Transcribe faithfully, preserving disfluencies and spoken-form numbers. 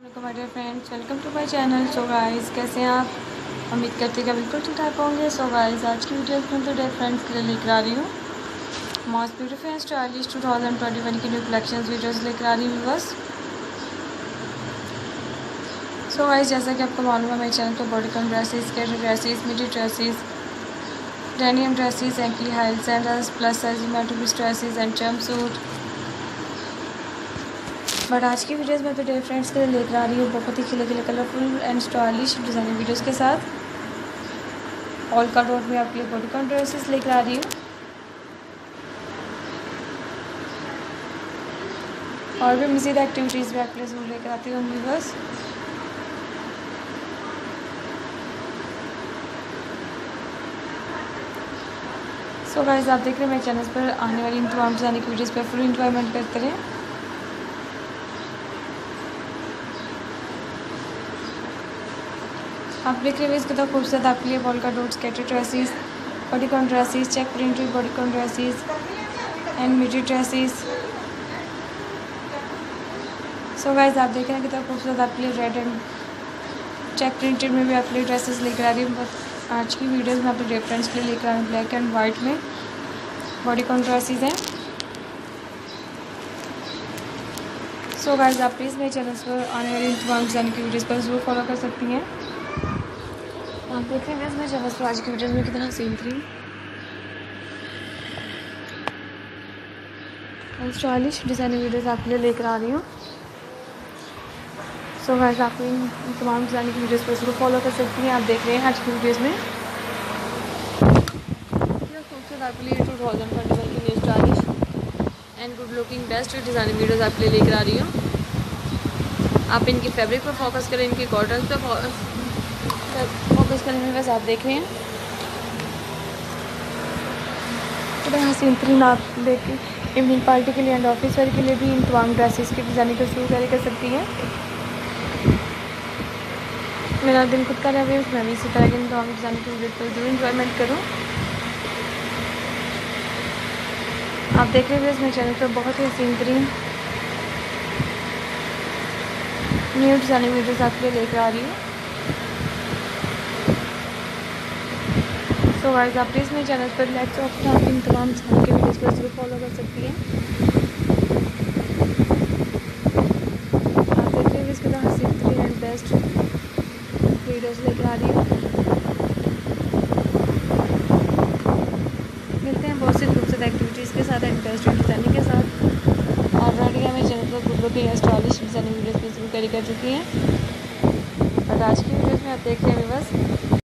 My dear friends, welcome to my channel. So guys, कैसे हैं आप? उम्मीद करती हैं कि बिल्कुल ठीक ठाक होंगे। सो गाइस, आज की वीडियो में तो डियर फ्रेंड्स के लिए लेकर आ रही हूँ most beautiful and stylish two thousand twenty one की न्यू कलेक्शंस वीडियोस लेकर आ रही हूँ बस। सो गाइस, जैसा कि आपको मालूम है, मेरे चैनल पर bodycon dresses, casual dresses, midi dresses, denim dresses, ankle high sandals, plus size मैटोबिस dresses and jumpsuit. But आज की वीडियोस में तो डियर फ्रेंड्स के लिए लेकर आ रही हूँ बहुत ही खिले खिले colourful and stylish designing videos के साथ। ऑल कट आउट में आपके लिए बॉडीकॉन ड्रेसेस लेकर आ रही हूँ और भी मज़ीद एक्टिविटीज़ भी आपके लिए जरूर लेकर आती हूँ बस। सो गाइस, आप देख रहे हैं मेरे चैनल पर आने वाली इन तमाम डिज़ाइनिंग वीडियोज़ पर फुल इंजॉयमेंट करते रहें। आप देख रहे हैं इसके तो खूबसूरत आपके लिए polka dot skater dresses, bodycon dresses, check printed bodycon dresses and midi dresses. So guys, आप देख रहे हैं कि तो खूबसूरत आपके लिए रेड एंड चेक प्रिंटेड में भी आपके लिए ड्रेसेस लेकर आ रही हूँ। बस आज की वीडियोस में आपके डिफरेंस के लिए लेकर आ रही हूँ ब्लैक एंड वाइट में बॉडीकॉन ड्रेसेस हैं। सो गाइस, आप प्लीज़ मेरे चैनल पर आने वाली तमाम डिज़ाइन की वीडियोज़ पर जरूर फॉलो कर सकती हैं। आप देख रहे हैं मेरे चैनल पर आज की वीडियोज़ में कितना सीन थी स्टाइलिश डिज़ाइनिंग वीडियोज़ आपके लिए लेकर आ रही हूँ। सो गाइस, आप इन तमाम डिज़ाइनिंग की वीडियोज़ पर जरूर फॉलो कर सकती हैं। आप देख रहे हैं आज की वीडियोज़ में खूबसूरत आपके लिए टू थाउजेंड ट्वेंटी वन की new stylish and good looking best designing videos आपके लिए लेकर आ रही हूँ। आप इनकी फैब्रिक पर फोकस करें, इनकी कॉटन पर फोकस करें। बस आप देख रहे हैं तो हसीन तरीन आप देख इवनिंग पार्टी के लिए एंड ऑफिस वेयर के लिए भी इन तमाम ड्रेसेस की डिज़ाइनिंग को शुरू कैरी कर सकती हैं। मेरा दिल खुद कर रहा है मैं भी इसी तरह के इन तमाम डिज़ाइन की वीडियो पर जरूर इंजॉयमेंट करूँ। आप देख रहे हैं मेरे चैनल पर बहुत ही हसीन तरीन न्यू डिज़ाइनिंग वीडियोज़ आपके लिए लेकर आ रही हूँ। सो गाइस, आप प्लीज़ मेरे चैनल पर लाइक ऑप्शन आप इन तमाम डिज़ाइन के वीडियोज़ पर जरूर फॉलो कर सकती हैं। आप देख रहे हैं इसके तो हसीन तरीन एंड बेस्ट वीडियोज़ लेकर आ रही हूँ। मिलते हैं बहुत सी खूबसूरत एक्टिविटीज़ के साथ एंड बेस्ट डिज़ाइनिंग के साथ। ऑलरेडी हमें चैनल पर good looking stylish designing videos भी शुरू कैरी कर चुकी हैं। और आज की वीडियोज़ में आप देख रहे हैं बस